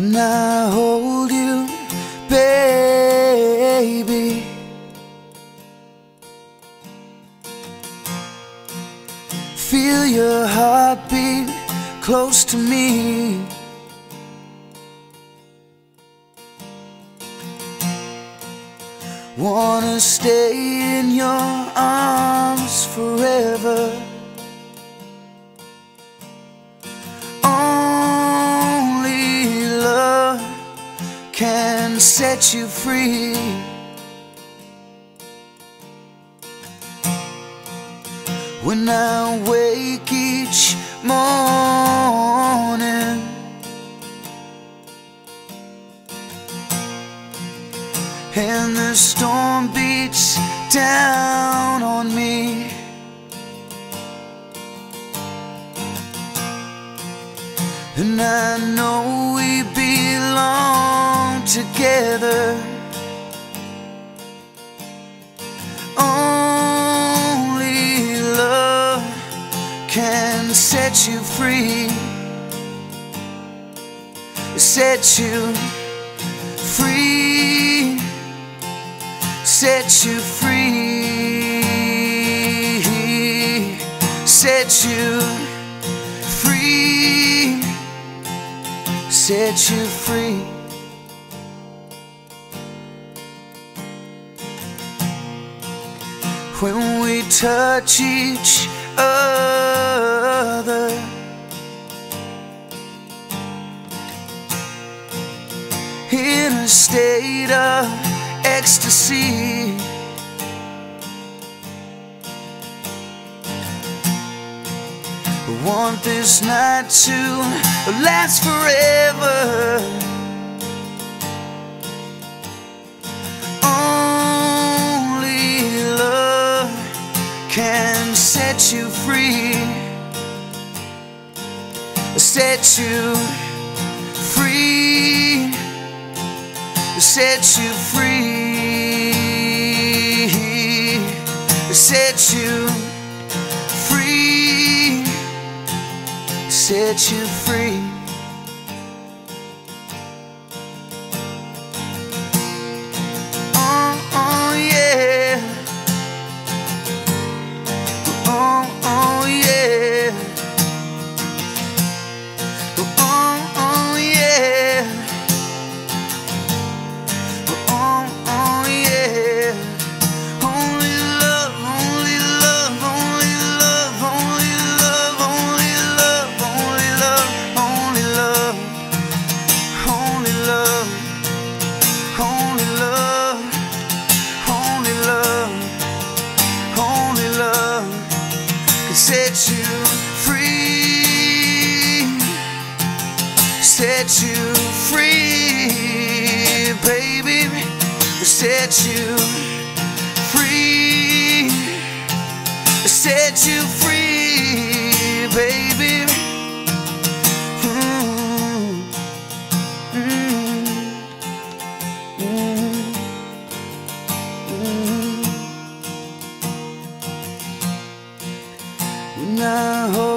When I hold you, baby, feel your heartbeat close to me. Wanna stay in your arms forever. Only love can set you free. When I wake each morning, and the storm beats down on me, and I know we belong together. Only love can set you free, set you free, set you free, set you free, set you free. When we touch each other, in a state of ecstasy, I want this night to last forever. Only love can set you free, set you free, set you free, set you free, set you free. Oh, oh yeah. Oh, oh yeah. Oh, oh yeah. Oh, oh yeah. Only love, only love, only love, only love, only love, only love, only love, only love, only love, only love, only love can set you free, set you free, baby, set you free, set you free, baby. When I hold